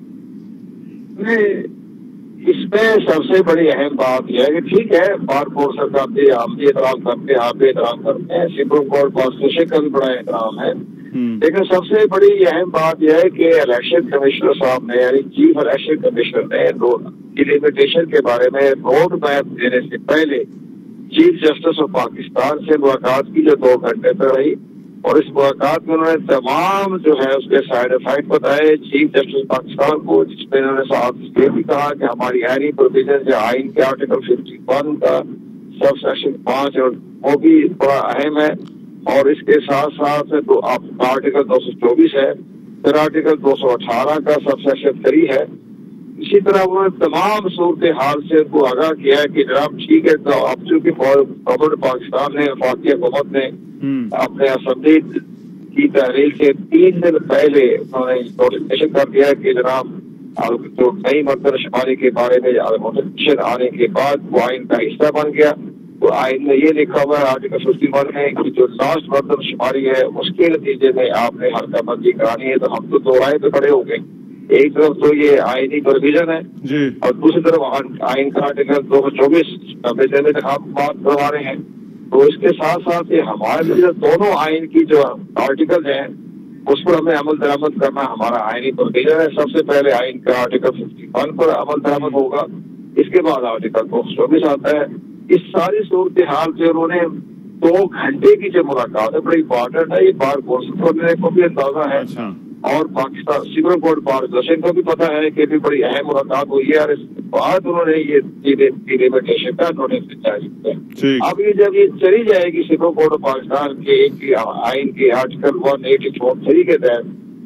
S4: اس میں سب سے بڑی اہم بات یہ ہے کہ ٹھیک ہے، بار کونسل کا بھی آپ بھی احترام کرتے ہیں، آپ بھی احترام کرتے ہیں، سپریم کورٹ کانسٹیٹیوشن کا بھی بڑا احترام ہے. لیکن سب سے بڑی اہم بات یہ ہے کہ الیکشن کمشنر صاحب نے، یعنی چیف الیکشن کمشنر نے ڈیلیمیٹیشن کے بارے میں روڈ میپ دینے سے پہلے چیف جسٹس آف پاکستان سے ملاقات کی، جو دو گھنٹے تک رہی. اور اس ملاقات میں انہوں نے تمام جو ہے اس کے سائڈ افیکٹ بتائے چیف جسٹس پاکستان کو، جس میں انہوں نے ساتھ یہ بھی کہا کہ ہماری آئینی پروویژن سے آئین کے آرٹیکل ففٹی ون کا سب سیکشن پانچ اور وہ بھی بڑا اہم ہے. اور اس کے ساتھ ساتھ تو آپ آرٹیکل دو سو چوبیس ہے، پھر آرٹیکل دو سو اٹھارہ کا سب سیکشن تھری ہے. اسی طرح انہوں نے تمام صورتحال سے ان کو آگاہ کیا ہے کہ جناب ٹھیک ہے، تو اب چونکہ گورنمنٹ پاکستان نے، وفاقی حکومت نے اپنے اسمبلی کی تحلیل سے تین دن پہلے انہوں نے نوٹیفکیشن کر دیا کہ جناب جو نئی مردم شماری کے بارے میں نوٹیفکیشن آنے کے بعد وہ آئین کا حصہ بن گیا. تو آئین میں یہ لکھا ہوا ہے آرٹیکل ففٹی ون میں کہ جو لاسٹ مردم شماری ہے اس کے نتیجے میں آپ نے حلقہ بندی کرانی ہے. تو ہم تو دو رائے پہ کھڑے ہو گئے. ایک طرف تو یہ آئینی پروویژن ہے اور دوسری طرف آئین کا آرٹیکل دو سو چوبیس کا ہم بات کروا رہے ہیں. تو اس کے ساتھ ساتھ یہ ہمارے لیے دونوں آئین کی جو آرٹیکل ہیں اس پر ہمیں عمل درآمد کرنا ہمارا آئینی پروویژن ہے. سب سے پہلے آئین کا آرٹیکل ففٹی ون پر عمل درآمد ہوگا، اس کے بعد آرٹیکل دو سو چوبیس آتا ہے. اس ساری صورتحال سے انہوں نے دو گھنٹے کی جو ملاقات ہے بڑی امپورٹنٹ ہے. یہ بار کونسل کرنے کو بھی اندازہ ہے اور Pakistan supreme court bar association کو بھی پتا ہے کہ بھی بڑی اہم ملاقات ہوئی ہے. اور اس کے بعد انہوں نے یہ ڈیلیمیٹیشن کا نوٹس جاری کیا. اب یہ جب یہ چلی جائے گی سپریم کورٹ آف پاکستان کے آئین کے article one eighty four three کے تحت،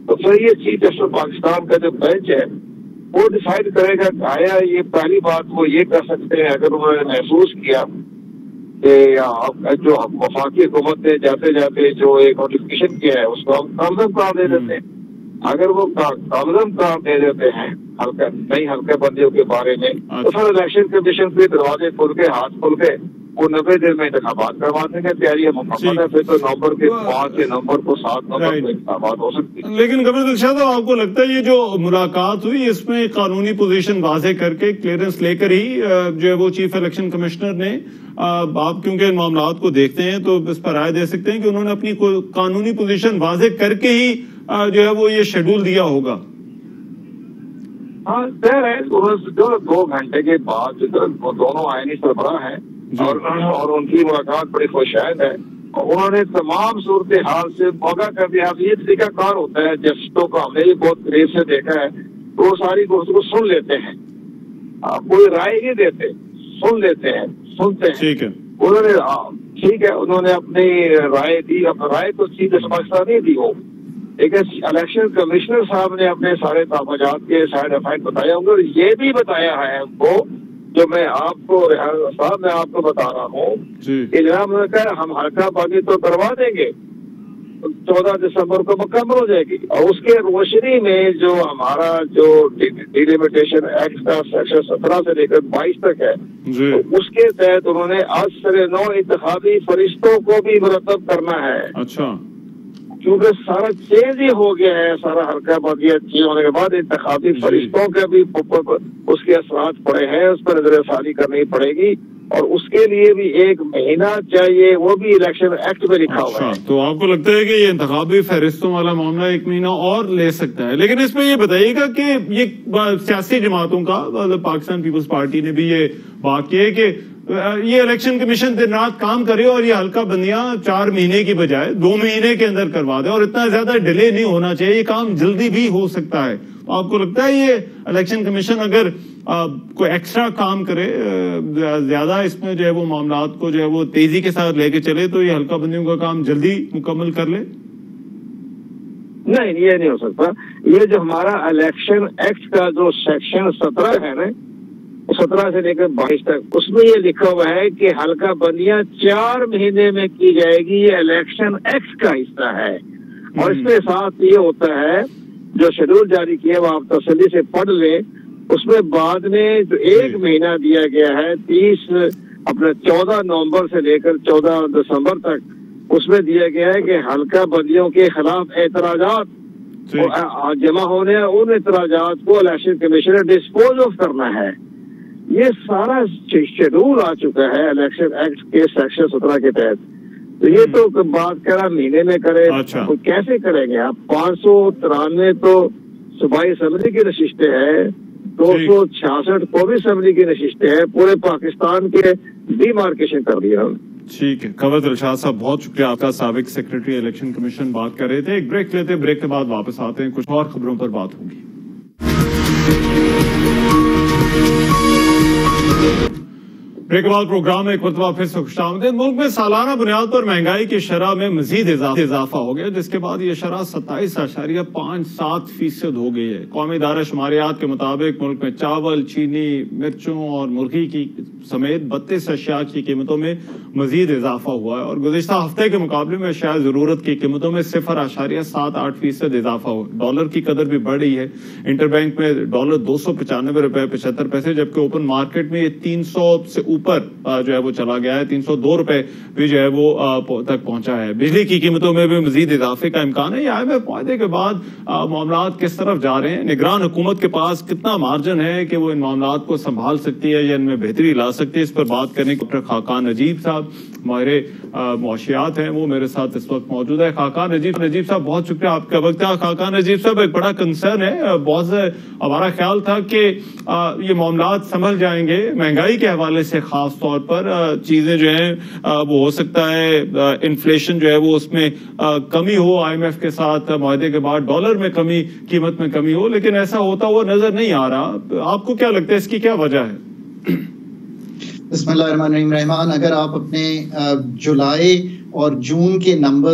S4: تو پھر یہ چیف جسٹس پاکستان کا جو بینچ ہے وہ ڈیسائیڈ کرے گا کہ آیا یہ پہلی بات وہ یہ کر سکتے ہیں اگر انہوں نے محسوس کیا کہ جو وفاقی حکومت نے جاتے جاتے جو ایک نوٹیفکیشن کیا ہے اس کو ہم کامزم قرار دے دیتے ہیں. اگر وہ کامزم قرار دے دیتے ہیں ہلکا نئی ہلکے بندیوں کے بارے میں تو پھر الیکشن کمیشن کے دروازے کھل کے ہاتھ کھل کے وہ نبے دن میں انتخابات کروانے کا تیاری مکمل ہے. پھر تو نومبر کے پانچ نومبر کو سات نومبر کو انتخابات ہو سکتی ہے.
S1: لیکن قمر دل شاہ صاحب آپ کو لگتا ہے یہ جو ملاقات ہوئی اس میں قانونی پوزیشن واضح کر کے کلیئرنس لے کر ہی جو ہے وہ چیف الیکشن کمشنر نے آپ کیونکہ ان معاملات کو دیکھتے ہیں تو اس پر رائے دے سکتے ہیں کہ انہوں نے اپنی قانونی پوزیشن واضح کر کے ہی جو ہے وہ یہ شیڈول دیا ہوگا؟
S4: ہاں طے ہے جو دو گھنٹے کے بعد دونوں آئینی سربراہ ہیں اور اور ان کی ملاقات بڑی خوشائند ہے اور انہوں نے تمام صورتحال سے آگاہ کر دیا. اب یہ طریقہ کار ہوتا ہے جسٹسوں کو ہم نے بھی بہت قریب سے دیکھا ہے تو وہ ساری گفتگو سن لیتے ہیں, کوئی رائے نہیں دیتے, سن لیتے ہیں, سنتے ہیں.
S1: ٹھیک ہے
S4: انہوں نے ٹھیک ہے انہوں نے اپنی رائے دی, اب رائے تو چیف جسٹس پاکستان نہیں دی ہو لیکن الیکشن کمشنر صاحب نے اپنے سارے تاپجات کے سائڈ افیکٹ بتائے ہوں گے اور یہ بھی بتایا ہے ہم کو جو میں آپ کو صاحب میں آپ کو بتا رہا ہوں کہ جناب نے کہا ہم ہلکا بازی تو کروا دیں گے چودہ دسمبر کو مکمل ہو جائے گی اور اس کے روشنی میں جو ہمارا جو ڈیلیمیٹیشن ایکٹ کا سیکشن سترہ سے لے کر بائیس تک ہے اس کے تحت انہوں نے آج سے نو انتخابی فرشتوں کو بھی مرتب کرنا ہے.
S1: اچھا
S4: کیونکہ سارا چینج ہی ہو گیا ہے, سارا ہلکا بازی چینج ہونے کے بعد انتخابی فرشتوں کے بھی اس کے اثرات پڑے ہیں, اس پر نظر ثانی کرنی پڑے گی اور اس کے لیے بھی ایک مہینہ چاہیے, وہ بھی الیکشن ایکٹ میں لکھا ہوا ہے.
S1: تو آپ کو لگتا ہے کہ یہ انتخابی فہرستوں والا معاملہ ایک مہینہ اور لے سکتا ہے؟ لیکن اس میں یہ بتائیے گا کہ یہ سیاسی جماعتوں کا پاکستان پیپلز پارٹی نے بھی یہ بات کی ہے کہ یہ الیکشن کمیشن دن رات کام کرے اور یہ ہلکا بندیاں چار مہینے کی بجائے دو مہینے کے اندر کروا دے اور اتنا زیادہ ڈیلے نہیں ہونا چاہیے, یہ کام جلدی بھی ہو سکتا ہے. آپ کو لگتا ہے یہ الیکشن کمیشن اگر کوئی ایکسٹرا کام کرے زیادہ اس میں جو ہے وہ معاملات کو جو ہے وہ تیزی کے ساتھ لے کے چلے تو یہ ہلکا بندیوں کا کام جلدی مکمل کر لے؟
S4: نہیں یہ نہیں ہو سکتا. یہ جو ہمارا الیکشن ایکٹ کا جو سیکشن سترہ ہے نا سترہ سے لے کر بائیس تک اس میں یہ لکھا ہوا ہے کہ ہلکا بندیاں چار مہینے میں کی جائے گی, یہ الیکشن ایکٹ کا حصہ ہے. اور اس کے ساتھ یہ ہوتا ہے جو شیڈول جاری کیا وہ آپ تسلی سے پڑھ لیں, اس میں بعد میں جو ایک مہینہ دیا گیا ہے تیس اپنے چودہ نومبر سے لے کر چودہ دسمبر تک, اس میں دیا گیا ہے کہ ہلکا بندیوں کے خلاف اعتراضات جمع ہونے ان اعتراضات کو الیکشن کمیشن نے ڈسپوز آف کرنا ہے. یہ سارا شیڈول آ چکا ہے الیکشن ایکٹ کے سیکشن سترہ کے تحت. تو یہ تو بات کرا مہینے میں کرے تو کیسے کریں گے آپ؟ پانچ سو ترانوے تو صوبائی اسمبلی کی نشستیں ہیں, دو سو چھیاسٹھ قومی اسمبلی کی نشستیں ہیں, پورے پاکستان کے ڈی مارکیشن کر دیا ہم.
S1: ٹھیک ہے قمر دل شاہ صاحب بہت شکریہ آپ کا. سابق سیکرٹری الیکشن کمیشن بات کر رہے تھے. ایک بریک لیتے, بریک کے بعد واپس آتے ہیں, کچھ اور خبروں پر بات ہوگی. بریک کے بعد پروگرام میں ایک مرتبہ پھر سے خوش آمدید. ملک میں سالانہ بنیاد پر مہنگائی کی شرح میں مزید اضافہ ہو گیا جس کے بعد یہ شرح ستائیس اشاریہ پانچ سات فیصد ہو گئی ہے. قومی ادارہ شماریات کے مطابق ملک میں چاول, چینی, مرچوں اور مرغی کی سمیت بتیس اشیاء کی قیمتوں میں مزید اضافہ ہوا ہے اور گزشتہ ہفتے کے مقابلے میں اشیاء ضرورت کی قیمتوں میں صفر اشاریہ سات آٹھ فیصد اضافہ ہوا. ڈالر کی قدر بھی بڑھ رہی ہے. انٹر بینک میں ڈالر دو سو پچانوے روپے پچہتر پیسے جبکہ اوپن مارکیٹ میں یہ تین سو سے اوپر جو ہے وہ چلا گیا ہے. تین سو دو روپے بھی جو ہے وہ تک پہنچا ہے. بجلی کی قیمتوں میں بھی مزید اضافے کا امکان ہے. یہ آئی ایم ایف معاہدے کے بعد معاملات کس طرف جا رہے ہیں؟ نگران حکومت کے پاس کتنا مارجن ہے کہ وہ ان معاملات کو سنبھال سکتی ہے یا ان میں بہتری لا سکتی ہے؟ اس پر بات کرنے کے ڈاکٹر خاقان نجیب صاحب ماہر معاشیات ہیں, وہ میرے ساتھ اس وقت موجود ہے. خاقان نجیب نجیب صاحب بہت شکریہ آپ کا وقت. خاقان نجیب صاحب ایک بڑا کنسرن ہے, بہت سے ہمارا خیال تھا کہ یہ معاملات سنبھل جائیں گے مہنگائی کے حوالے سے, خاص طور پر چیزیں جو ہیں وہ ہو سکتا ہے انفلیشن جو ہے وہ اس میں کمی ہو, آئی ایم ایف کے ساتھ معاہدے کے بعد ڈالر میں کمی, قیمت میں کمی ہو, لیکن ایسا ہوتا ہوا نظر نہیں آ رہا. آپ کو کیا لگتا ہے اس کی کیا وجہ ہے؟
S5: بسم اللہ الرحمن الرحیم. رحمان, اگر آپ اپنے جولائی اور جون کے نمبرز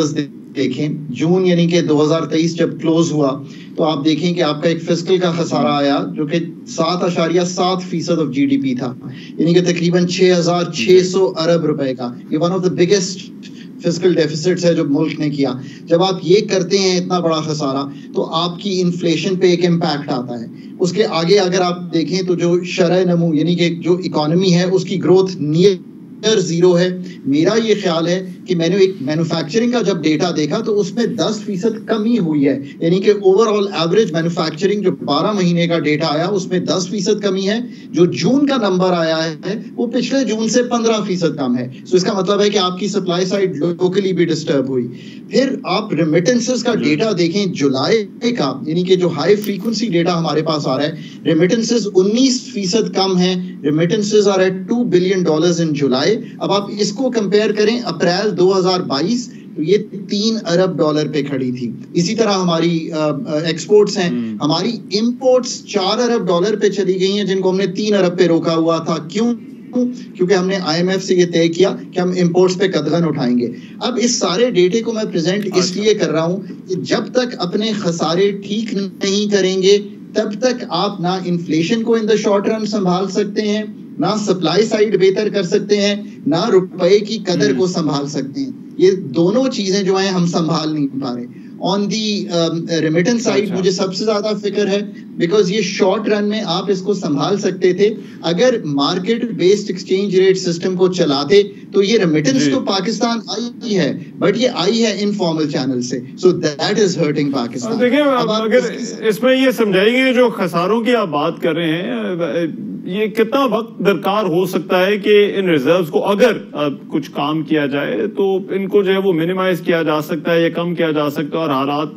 S5: دیکھیں جون یعنی کہ دو ہزار تیئیس جب کلوز ہوا تو آپ دیکھیں کہ آپ کا ایک فسکل کا خسارہ آیا جو کہ سات اشاریہ سات فیصد آف جی ڈی پی تھا، یعنی کہ تقریباً چھ ہزار چھ سو ارب روپے کا، یہ one of the biggest fiscal deficits ہے جو ملک نے کیا۔ جب آپ یہ کرتے ہیں اتنا بڑا خسارہ تو آپ کی انفلیشن پہ ایک امپیکٹ آتا ہے۔ اس کے آگے اگر آپ دیکھیں تو جو شرح نمو یعنی کہ جو اکانومی ہے اس کی گروتھ نیئر زیرو ہے۔ میرا یہ خیال ہے کہ میں نے ایک مینوفیکچرنگ کا جب ڈیٹا دیکھا تو اس میں دس فیصد کمی ہوئی ہے، یعنی کہ اوور آل ایوریج مینوفیکچرنگ جو بارہ مہینے کا ڈیٹا آیا اس میں دس فیصد کمی ہے۔ جو جون کا نمبر آیا ہے وہ پچھلے جون سے پندرہ فیصد کم ہے۔ سو اس کا مطلب ہے کہ آپ کی سپلائی سائڈ لوکلی بھی ڈسٹرب ہوئی۔ پھر آپ ریمیٹنسز کا ڈیٹا دیکھیں جولائی کا، یعنی کہ جو ہائی فریکوینسی ڈیٹا ہمارے پاس آ رہا ہے، ریمیٹنسز انیس فیصد کم ہیں، remittances are eight two billion dollars in July. اب آپ اس کو کمپیئر کریں اپریل دو ہزار بائیس تو یہ تین ارب ڈالر پہ کھڑی تھی۔ اسی طرح ہماری ایکسپورٹس ہیں، ہماری امپورٹس چار ارب ڈالر پہ چلی گئی ہیں جن کو ہم نے تین ارب پہ روکا ہوا تھا۔ کیوں؟ کیونکہ ہم نے آئی ایم ایف سے یہ طے کیا کہ ہم امپورٹس پہ قدغن اٹھائیں گے۔ اب اس سارے ڈیٹے کو میں پریزنٹ اس لیے کر رہا ہوں کہ جب تک اپنے خسارے ٹھیک نہیں کریں گے تب تک آپ نہ انفلیشن کو ان دا شارٹ رن سنبھال سکتے ہیں، نہ سپلائی سائڈ بہتر کر سکتے ہیں، نہ روپے کی قدر کو سنبھال سکتے ہیں۔ یہ دونوں چیزیں جو ہیں ہم سنبھال نہیں پا رہے۔ آن دی ریمیٹنس سائڈ مجھے سب سے زیادہ فکر ہے بیکاز یہ شارٹ رن میں آپ اس کو سنبھال سکتے تھے اگر market based exchange rate system کو چلاتے تو یہ ریمیٹنس تو پاکستان آئی ہے بٹ یہ آئی ہے انفارمل چینل سے، so that is hurting Pakistan.
S1: دیکھیں اگر اس میں یہ سمجھائیں گے جو خساروں کی آپ بات کر رہے ہیں یہ کتنا وقت درکار ہو سکتا ہے کہ ان ریزروز کو اگر کچھ کام کیا جائے تو ان کو جو ہے وہ منیمائز کیا جا سکتا ہے یا کم کیا جا سکتا ہے اور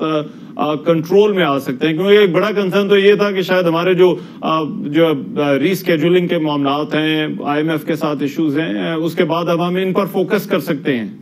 S1: حالات کنٹرول میں آ سکتے ہیں؟ کیونکہ ایک بڑا کنسرن تو یہ تھا کہ شاید ہمارے جو جو ری اسکیجولنگ کے معاملات ہیں، آئی ایم ایف کے ساتھ ایشوز ہیں، اس کے بعد اب ہم ان پر فوکس کر سکتے ہیں۔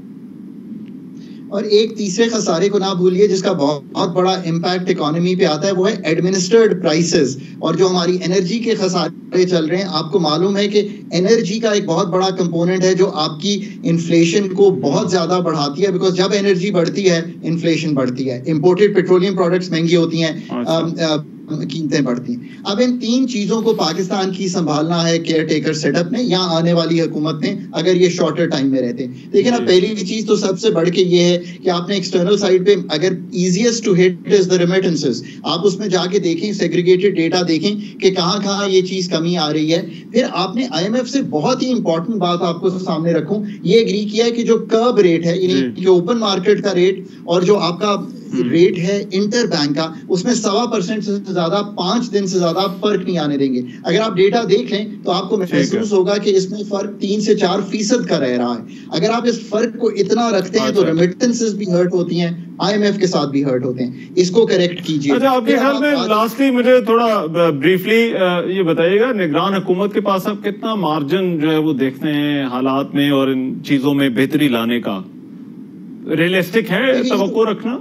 S5: اور ایک تیسرے خسارے کو نہ بھولیے جس کا بہت بڑا امپیکٹ اکانومی پہ آتا ہے، وہ ہے ایڈمنسٹرڈ پرائسز۔ اور جو ہماری انرجی کے خسارے چل رہے ہیں، آپ کو معلوم ہے کہ انرجی کا ایک بہت بڑا کمپوننٹ ہے جو آپ کی انفلیشن کو بہت زیادہ بڑھاتی ہے، بیکاز جب انرجی بڑھتی ہے انفلیشن بڑھتی ہے، امپورٹڈ پیٹرولیم پروڈکٹس مہنگی ہوتی ہیں، قیمتیں بڑھتی ہیں۔ اب ان تین چیزوں کو پاکستان کی سنبھالنا ہے کیئر ٹیکر سیٹ اپ میں، یہاں آنے والی حکومت نے، اگر یہ شارٹر ٹائم میں رہتے ہیں۔ لیکن اب پہلی چیز تو سب سے بڑھ کے یہ ہے کہ آپ نے ایکسٹرنل سائڈ پہ اگر easiest to hit is the remittances, آپ اس میں جا کے دیکھیں، سیگریگیٹڈ ڈیٹا دیکھیں کہ کہاں کہاں یہ چیز کمی آ رہی ہے۔ پھر آپ نے آئی ایم ایف سے بہت ہی امپورٹنٹ بات آپ کو سامنے رکھوں، یہ ایگری کیا ہے کہ جو کرب ریٹ ہے، یعنی جو اوپن مارکیٹ کا ریٹ اور جو آپ کا ریٹ ہے انٹر بینک کا، اس میں سوا پرسنٹ سے زیادہ پانچ دن سے زیادہ فرق نہیں آنے دیں گے۔ اگر آپ ڈیٹا دیکھ لیں تو آپ کو محسوس ہوگا کہ اس میں فرق تین سے چار فیصد کا رہ رہا ہے۔ اگر آپ اس فرق کو اتنا رکھتے ہیں تو ریمیٹنسز بھی ہرٹ ہوتی ہیں، آئی ایم ایف کے ساتھ بھی ہرٹ ہوتے ہیں، اس کو کریکٹ کیجیے۔
S1: اچھا، آپ کے خیال میں لاسٹلی مجھے تھوڑا بریفلی یہ بتائیے گا، نگران حکومت کے پاس اب کتنا مارجن جو ہے وہ دیکھتے ہیں حالات میں اور ان چیزوں میں بہتری لانے کا؟ ریئلسٹک ہے توقع رکھنا؟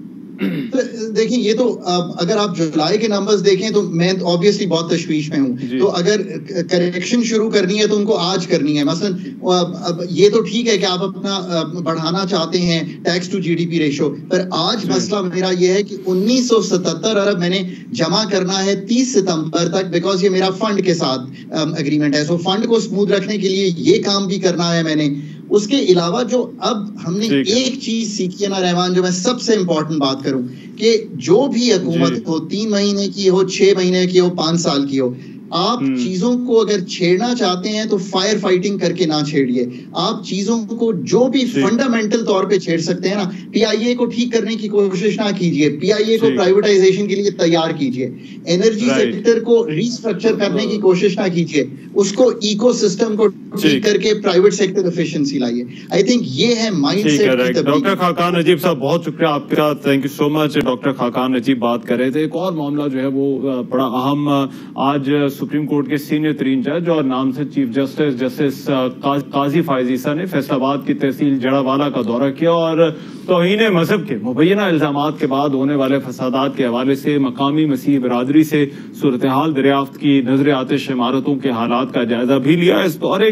S5: دیکھیں یہ تو اگر آپ جولائی کے نمبرز دیکھیں تو میں آبویسلی بہت تشویش میں ہوں، تو اگر کریکشن شروع کرنی ہے تو ان کو آج کرنی ہے۔ مثلا یہ تو ٹھیک ہے کہ آپ اپنا بڑھانا چاہتے ہیں tax to G D P ratio, پر آج مسئلہ میرا یہ ہے کہ انیس سو ستہتر ارب میں نے جمع کرنا ہے تیس ستمبر تک، بیکاز یہ میرا فنڈ کے ساتھ اگریمنٹ ہے، سو فنڈ کو اسموتھ رکھنے کے لیے یہ کام بھی کرنا ہے میں نے۔ اس کے علاوہ جو اب ہم نے ایک چیز سیکھی ہے نا رحمان، جو میں سب سے امپورٹنٹ بات کروں کہ جو بھی حکومت ہو، تین مہینے کی ہو، چھ مہینے کی ہو، پانچ سال کی ہو، آپ چیزوں کو اگر چھیڑنا چاہتے ہیں تو فائر فائٹنگ کر کے نہ چھیڑیے۔ آپ چیزوں کو جو بھی فنڈامنٹل طور پہ چھیڑ سکتے ہیں نا، پی آئی اے کو ٹھیک کرنے کی کوشش نہ کیجیے، پی آئی اے کو پرائیویٹائزیشن کے لیے تیار کیجیے، انرجی سیکٹر کو ریسٹرکچر کرنے کی کوشش نہ کیجیے، اس کو ایکو سسٹم کو ٹھیک کر کے پرائیویٹ سیکٹر ایفیشنسی لائیے۔ آئی تھنک یہ ہے mind set.
S1: Doctor Khaqan Najeeb صاحب بہت شکریہ آپ کا، thank you so much. Doctor Khaqan Najeeb بات کر رہے تھے۔ ایک اور معاملہ جو ہے وہ بڑا اہم، آج سپریم کورٹ کے سینئر ترین جج اور نام سے چیف جسٹس جسٹس قاضی فائز عیسیٰ نے فیصل آباد کی تحصیل جڑا والا کا دورہ کیا اور توہین مذہب کے مبینہ الزامات کے بعد ہونے والے فسادات کے حوالے سے مقامی مسیحی برادری سے صورتحال دریافت کی، نظر آتش عمارتوں کے حالات کا جائزہ بھی لیا۔ اس دورے کے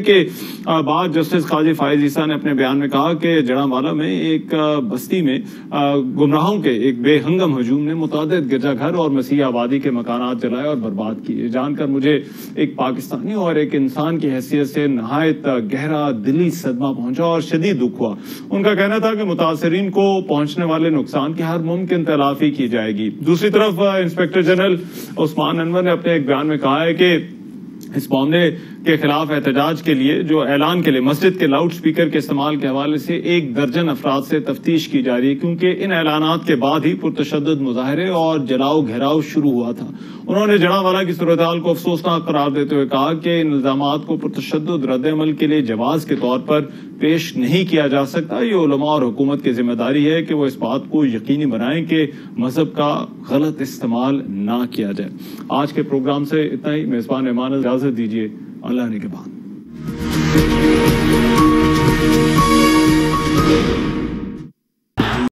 S1: کے بعد جسٹس قاضی فائز عیسیٰ نے اپنے بیان میں کہا کہ جڑاموالا میں ایک بستی میں گمراہوں کے ایک بے ہنگم ہجوم نے متعدد گرجا گھر اور مسیحی آبادی کے مکانات جلائے اور برباد کیے. جان کر مجھے ایک پاکستانی اور ایک انسان کی حیثیت سے نہایت گہرا دلی صدمہ پہنچا اور شدید دکھ ہوا. ان کا کہنا تھا کہ متاثرین کو پہنچنے والے نقصان کی ہر ممکن تلافی کی جائے گی. دوسری طرف انسپکٹر جنرل عثمان انور نے اپنے ایک بیان میں کہا ہے کہ اس معاملے کے خلاف احتجاج کے لیے جو اعلان کے لیے مسجد کے لاؤڈ سپیکر کے استعمال کے حوالے سے ایک درجن افراد سے تفتیش کی جا رہی ہے، کیونکہ ان اعلانات کے بعد ہی پرتشدد مظاہرے اور جلاؤ گھیراؤ شروع ہوا تھا. انہوں نے جڑاموالا کی صورتحال کو افسوسناک قرار دیتے ہوئے کہا کہ ان الزامات کو پرتشدد رد عمل کے لیے جواز کے طور پر پیش نہیں کیا جا سکتا. یہ علماء اور حکومت کی ذمہ داری ہے کہ وہ اس بات کو یقینی بنائیں کہ مذہب کا غلط استعمال نہ کیا جائے. آج کے پروگرام سے اتنا ہی. میزبان ایمان اجازت دیجیے. اللہ نے کے بعد